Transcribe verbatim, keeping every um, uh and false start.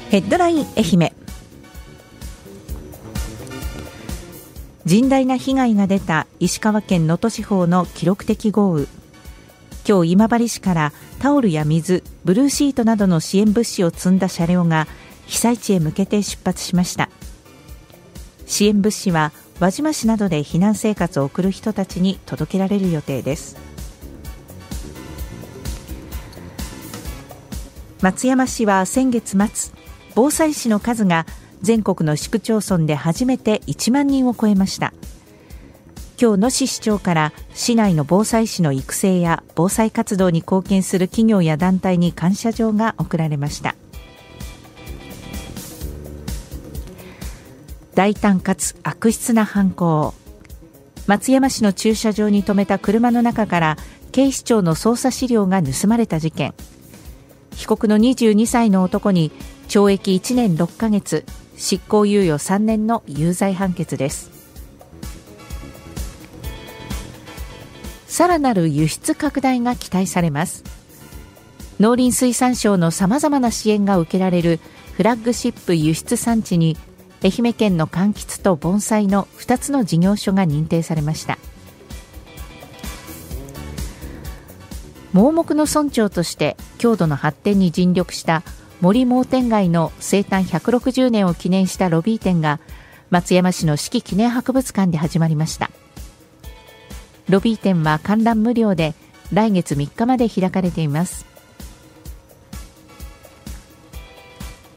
ヘッドライン愛媛。甚大な被害が出た石川県能登地方の記録的豪雨。今日今治市からタオルや水、ブルーシートなどの支援物資を積んだ車両が被災地へ向けて出発しました。支援物資は輪島市などで避難生活を送る人たちに届けられる予定です。松山市は先月末、防災士の数が全国の市区町村で初めていちまんにんを超えました。今日野市市長から市内の防災士の育成や防災活動に貢献する企業や団体に感謝状が贈られました。大胆かつ悪質な犯行。松山市の駐車場に停めた車の中から警視庁の捜査資料が盗まれた事件。被告のにじゅうにさいの男に懲役いちねんろっかげつ、執行猶予さんねんの有罪判決です。さらなる輸出拡大が期待されます。農林水産省のさまざまな支援が受けられるフラッグシップ輸出産地に、愛媛県の柑橘と盆栽のふたつの事業所が認定されました。盲目の村長として郷土の発展に尽力した森盲点街の生誕ひゃくろくじゅうねんを記念したロビー展が松山市の四季記念博物館で始まりました。ロビー展は観覧無料で来月みっかまで開かれています。